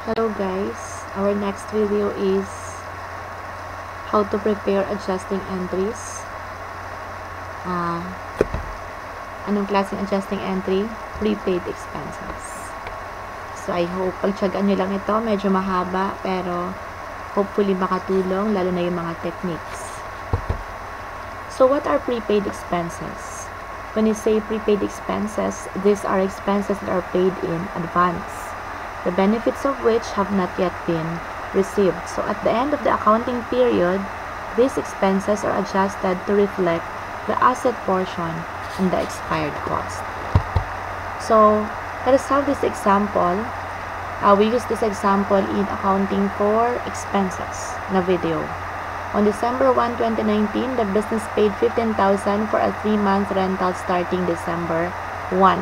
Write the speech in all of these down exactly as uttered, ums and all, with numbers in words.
Hello guys, our next video is how to prepare adjusting entries. Uh, anong klaseng adjusting entry? Prepaid expenses. So I hope, pagtsagaan nyo lang ito, medyo mahaba, pero hopefully makatulong, lalo na yung mga techniques. So what are prepaid expenses? When you say prepaid expenses, these are expenses that are paid in advance, the benefits of which have not yet been received. So at the end of the accounting period, these expenses are adjusted to reflect the asset portion and the expired cost. So let us have this example. Uh, we use this example in accounting for expenses na video. On December first, twenty nineteen, the business paid fifteen thousand for a three-month rental starting December first.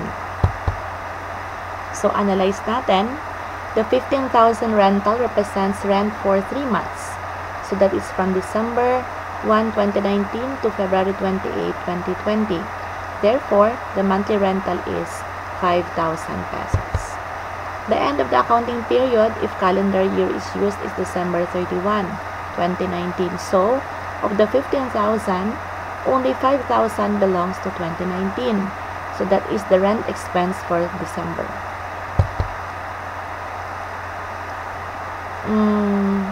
So analyze natin. The fifteen thousand rental represents rent for three months. So that is from December first, twenty nineteen to February twenty-eighth, twenty twenty. Therefore, the monthly rental is five thousand pesos. The end of the accounting period, if calendar year is used, is December thirty-first, twenty nineteen. So, of the fifteen thousand, only five thousand belongs to twenty nineteen. So that is the rent expense for December. Mm.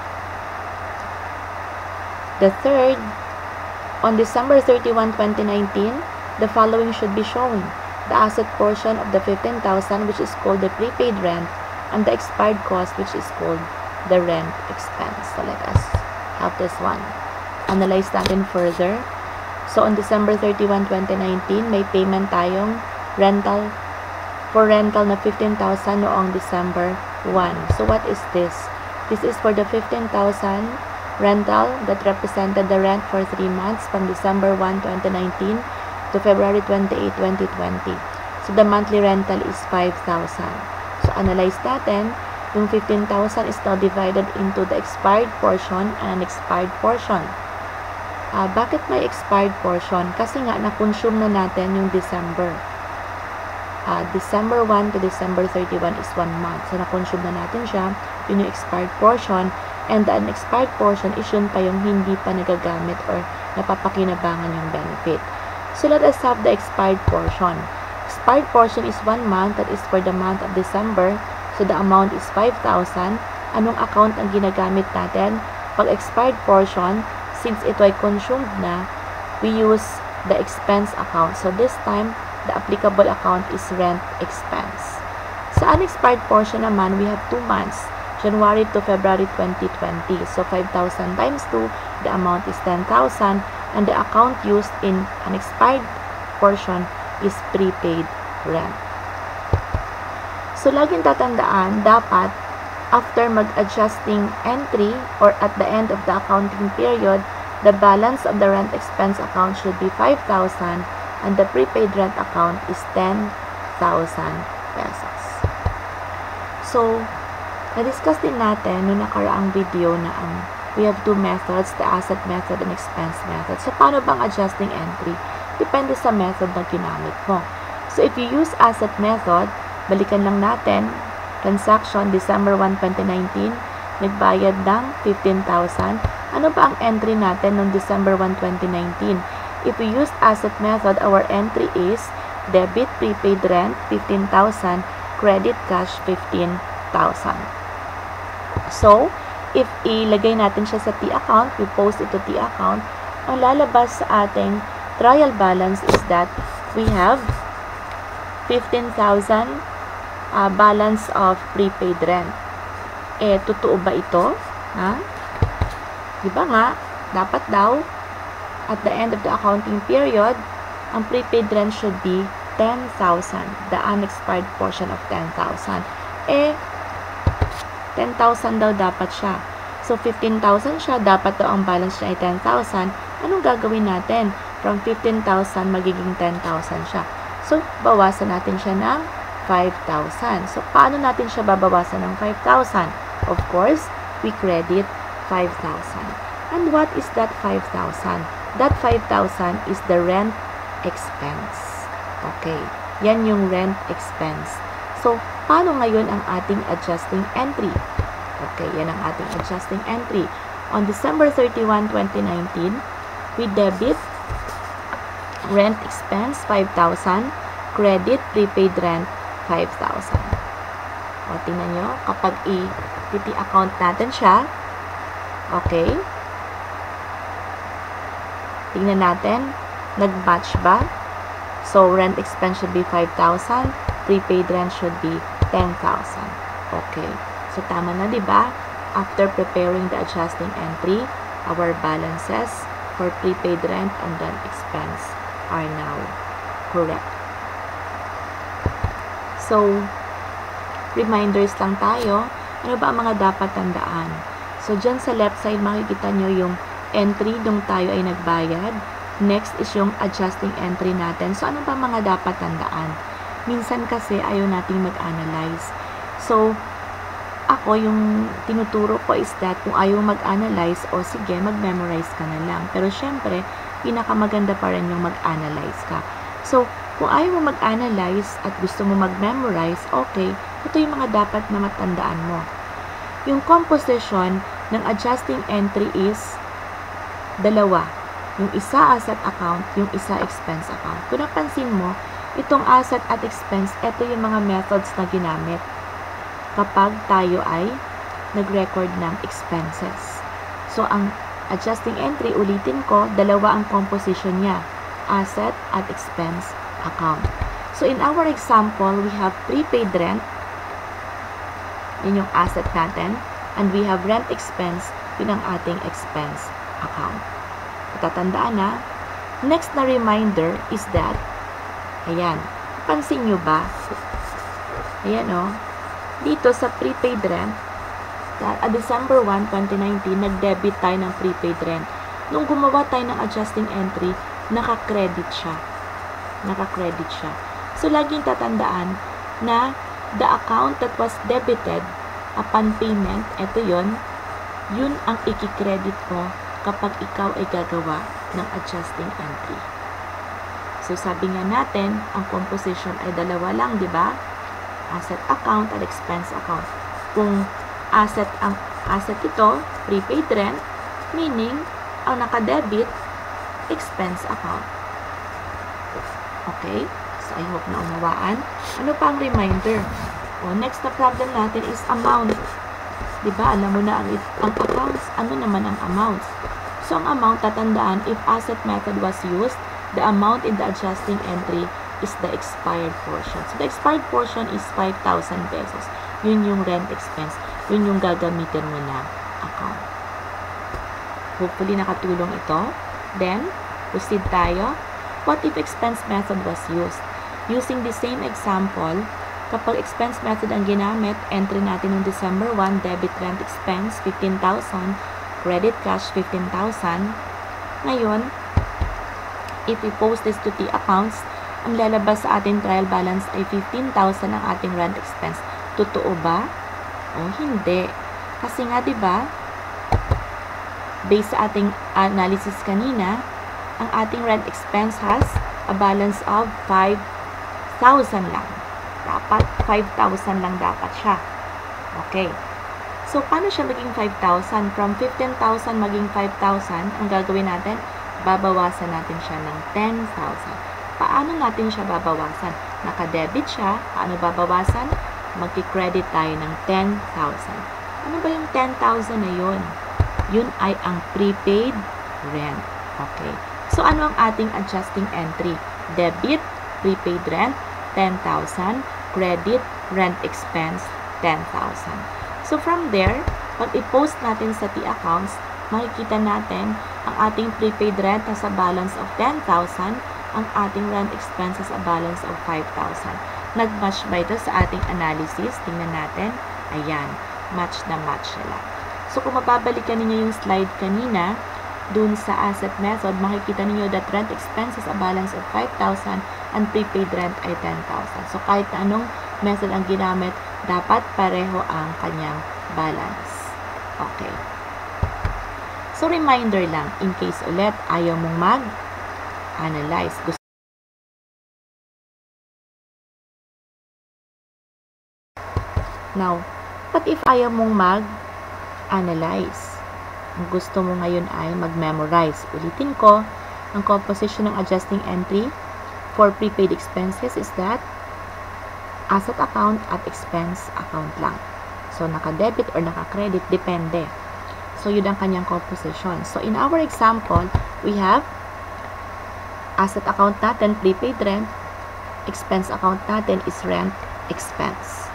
The third, on December thirty-first, twenty nineteen, the following should be shown: the asset portion of the fifteen thousand, which is called the prepaid rent, and the expired cost, which is called the rent expense. So let us have this one. Analyze natin further. So on December thirty-first, twenty nineteen, may payment tayong rental for rental na fifteen thousand noong December first. So what is this? This is for the fifteen thousand rental that represented the rent for three months from December first, twenty nineteen to February twenty-eighth, twenty twenty. So the monthly rental is five thousand. So analyze natin. Yung fifteen thousand is now divided into the expired portion and expired portion. Uh, bakit may expired portion? Kasi nga na-consume na natin yung December. Uh, December first to December thirty-first is one month. So na-consume na natin siya. Yun yung expired portion. And the unexpired portion is yun pa yung hindi pa nagagamit or napapakinabangan yung benefit. So let us have the expired portion. Expired portion is one month. That is for the month of December. So the amount is five thousand. Anong account ang ginagamit natin? Pag expired portion, since ito ay consumed na, we use the expense account. So this time, the applicable account is rent expense. Sa unexpired portion naman, we have two months, January to February twenty twenty. So five thousand times two, the amount is ten thousand. And the account used in unexpired portion is prepaid rent. So, laging tatandaan, dapat, after mag-adjusting entry or at the end of the accounting period, the balance of the rent expense account should be five thousand and the prepaid rent account is ten thousand pesos. So, na-discuss din natin noong nakaraang video na ang we have two methods, the asset method and expense method. So, paano bang adjusting entry? Depende sa method na ginamit mo. So, if you use asset method, balikan lang natin, transaction December first, twenty nineteen, nagbayad ng fifteen thousand. Ano ba ang entry natin noong December first, twenty nineteen? If we use asset method, our entry is debit prepaid rent fifteen thousand, credit cash fifteen thousand. So, if ilagay natin siya sa T account, we post it to T account, ang lalabas sa ating trial balance is that we have fifteen thousand uh, balance of prepaid rent. Eh, totoo ba ito? Ha? Diba nga, dapat daw, at the end of the accounting period, ang prepaid rent should be ten thousand, the unexpired portion of ten thousand. Eh, ten thousand daw dapat siya. So, fifteen thousand siya, dapat daw ang balance niya ay ten thousand. Anong gagawin natin? From fifteen thousand, magiging ten thousand siya. So, bawasan natin siya ng five thousand. So, paano natin siya babawasan ng five thousand? Of course, we credit five thousand. And what is that five thousand? That five thousand is the rent expense. Okay. Yan yung rent expense. So, So, paano ngayon ang ating adjusting entry? Okay, yan ang ating adjusting entry. On December thirty-first, twenty nineteen, we debit rent expense five thousand, credit prepaid rent five thousand. O, tingnan nyo, kapag i-T account natin siya, okay, tingnan natin, nag-match ba? So, rent expense should be five thousand, prepaid rent should be ten thousand. Okay. So, tama na, di ba? After preparing the adjusting entry, our balances for prepaid rent and rent expense are now correct. So, reminders lang tayo. Ano ba ang mga dapat tandaan? So, dyan sa left side, makikita nyo yung entry nung tayo ay nagbayad. Next is yung adjusting entry natin. So, ano ba mga dapat tandaan? Minsan kasi ayaw nating mag-analyze. So, ako, yung tinuturo ko is that kung ayaw mag-analyze, o sige, mag-memorize ka na lang. Pero syempre, pinakamaganda pa rin yung mag-analyze ka. So, kung ayaw mo mag-analyze at gusto mo mag-memorize, okay, ito yung mga dapat na matandaan mo. Yung composition ng adjusting entry is dalawa. Yung isa asset account, yung isa expense account. Kung napansin mo, itong asset at expense, ito yung mga methods na ginamit kapag tayo ay nag-record ng expenses. So, ang adjusting entry, ulitin ko, dalawa ang composition niya, asset at expense account. So, in our example, we have prepaid rent, yun yung asset natin, and we have rent expense, yun ang ating expense account. Tatandaan na, next na reminder is that, ayan, pansin nyo ba? Ayan o, oh, dito sa prepaid rent, at December first, twenty nineteen, nag-debit tayo ng prepaid rent. Nung gumawa tayo ng adjusting entry, naka-credit siya. Naka-credit siya. So, laging tatandaan na the account that was debited upon payment, ito yon, yun ang iki-credit mo kapag ikaw ay gagawa ng adjusting entry. So, sabi nga natin, ang composition ay dalawa lang, di ba? Asset account at expense account. Kung asset ang asset ito, prepaid rent, meaning ang naka-debit, expense account. Okay? So, I hope na unawaan. Ano pa ang reminder? O, next na problem natin is amount. Diba? Alam mo na ang, ang accounts. Ano naman ang amounts? So, ang amount, tatandaan, if asset method was used, the amount in the adjusting entry is the expired portion. So, the expired portion is five thousand pesos. Yun yung rent expense. Yun yung gagamitin mo na account. Hopefully, nakatulong ito. Then, proceed tayo. What if expense method was used? Using the same example, kapag expense method ang ginamit, entry natin ng December first, debit rent expense, fifteen thousand, credit cash, fifteen thousand. Ngayon, if we post this to the accounts, ang lalabas sa ating trial balance ay fifteen thousand ang ating rent expense. Totoo ba? O hindi. Kasi nga, di ba, based sa ating analysis kanina, ang ating rent expense has a balance of five thousand lang. Dapat five thousand lang dapat siya. Okay. So, paano siya maging five thousand? From fifteen thousand maging five thousand, ang gagawin natin, babawasan natin siya ng ten thousand. Paano natin siya babawasan? Naka-debit siya. Paano babawasan? Magki-credit tayo ng ten thousand. Ano ba yung ten thousand na yun? Yun ay ang prepaid rent. Okay. So, ano ang ating adjusting entry? Debit, prepaid rent, ten thousand. Credit, rent expense, ten thousand. So, from there, pag i-post natin sa T-accounts, makikita natin ang ating prepaid rent sa balance of ten thousand, ang ating rent expenses a balance of five thousand. Nag-match ba ito sa ating analysis? Tingnan natin. Ayan. Match na match sila. So, kung mababalikan ninyo yung slide kanina, dun sa asset method, makikita ninyo that rent expenses a balance of five thousand and prepaid rent ay ten thousand. So, kahit anong method ang ginamit, dapat pareho ang kanyang balance. Okay. So, reminder lang, in case ulit, ayaw mong mag-analyze. Now, but if ayaw mong mag-analyze, ang gusto mo ngayon ay mag-memorize. Ulitin ko, ang composition ng adjusting entry for prepaid expenses is that asset account at expense account lang. So, naka-debit or naka-credit, depende. So, yun ang kanyang composition. So, in our example, we have asset account natin, prepaid rent. Expense account natin is rent expense.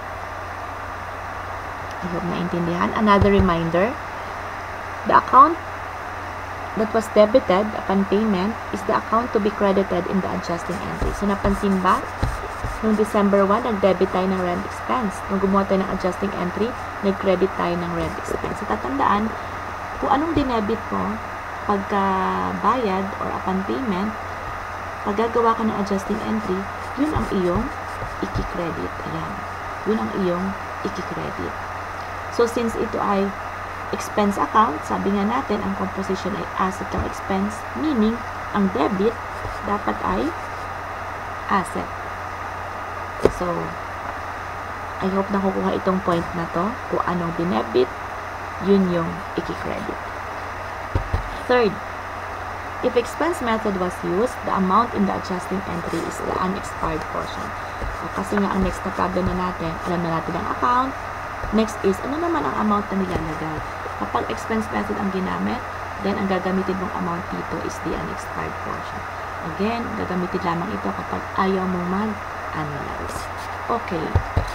I hope naintindihan. Another reminder, the account that was debited upon payment is the account to be credited in the adjusting entry. So, napansin ba? Noong December first, nag-debit tayo ng rent expense. Nung gumawa tayo ng adjusting entry, nag-credit tayo ng rent expense. So, tatandaan, kung anong dinebit mo, pagka bayad or upon payment, pag gagawa ka ng adjusting entry, yun ang iyong iki-credit. Ayan. Yun ang iyong iki-credit. So, since ito ay expense account, sabi nga natin, ang composition ay asset ng expense, meaning, ang debit dapat ay asset. So, I hope nakukuha itong point na to. Kung anong dinebit, yun yung iki-credit. Third, if expense method was used, the amount in the adjusting entry is the unexpired portion. So, kasi nga ang next na problem na natin, alam na natin ang account. Next is, ano naman ang amount na nilalagay? Kapag expense method ang ginamit, then ang gagamitin mong amount dito is the unexpired portion. Again, gagamitin lamang ito kapag ayaw mong mag-analyze. Okay.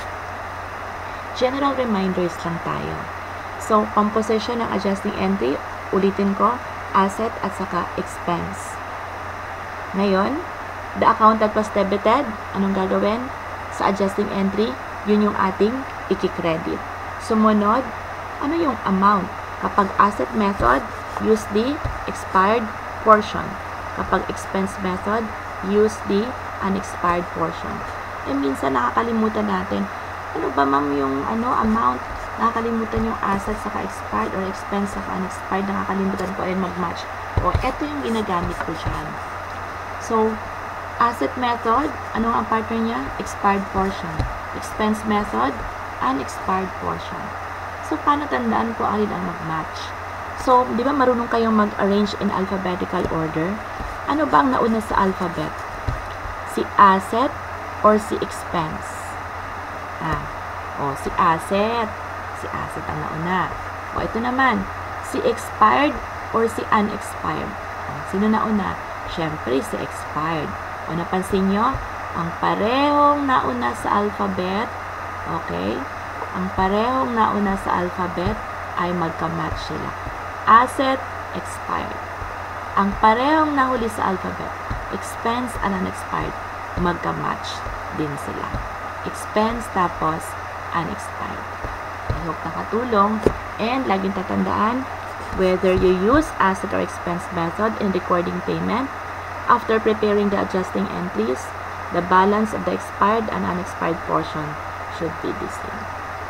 General reminders lang tayo. So, composition ng adjusting entry, ulitin ko, asset at saka expense. Ngayon, the account that was debited, anong gagawin? Sa adjusting entry, yun yung ating iki-credit. Sumunod, ano yung amount? Kapag asset method, use the expired portion. Kapag expense method, use the unexpired portion. E minsan nakakalimutan natin, ano ba ma'am yung ano, amount? Nakakalimutan yung asset saka expired or expense saka unexpired. Nakakalimutan ko ay mag-match. O, eto yung ginagamit ko dyan. So, asset method, ano ang partner niya? Expired portion. Expense method, unexpired portion. So, paano tandaan ko alin ang mag-match? So, di ba marunong kayong mag-arrange in alphabetical order? Ano ba ang nauna sa alphabet? Si asset or si expense? Ah, o, si asset. Si asset ang nauna. O, ito naman, si expired or si unexpired? O, sino nauna? Siyempre, si expired. O, napansin nyo? Ang parehong nauna sa alphabet, okay? Ang parehong nauna sa alphabet ay magka-match sila. Asset, expired. Ang parehong nahuli sa alphabet, expense and unexpired, magka-match din sila. Expense tapos unexpired. I hope nakatulong. And laging tatandaan, whether you use asset or expense method in recording payment, after preparing the adjusting entries, the balance of the expired and unexpired portion should be the same.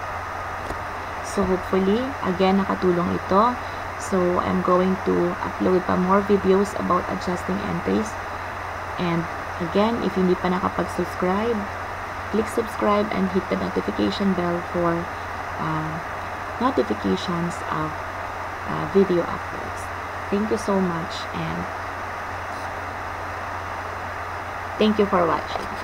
So hopefully, again, nakatulong ito. So I'm going to upload pa more videos about adjusting entries. And again, if hindi pa nakapag-subscribe, click subscribe and hit the notification bell for uh, notifications of uh, video uploads. Thank you so much and thank you for watching.